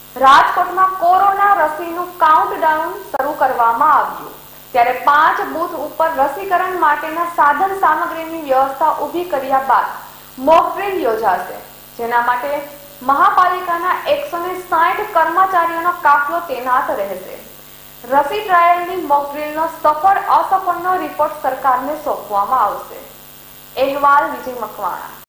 રાજકોટમાં કોરોના રસીનું કાઉન્ટડાઉન શરૂ કરવામાં આવ્યું ત્યારે 5 બૂથ ઉપર રસીકરણ માટેના સાધન સામગ્રીની વ્યવસ્થા ઊભી કર્યા બાદ મોક ડ્રીલ યોજાશે, જેના માટે મહાપાલિકાના 160 કર્મચારીઓનો કાફલો તૈનાત રહેશે। રસી ટ્રાયલની મોક ડ્રીલનો સફળ અસફળનો રિપોર્ટ સરકારને સોંપવામાં આવશે। અહેવાલ વિજય મકવાણા।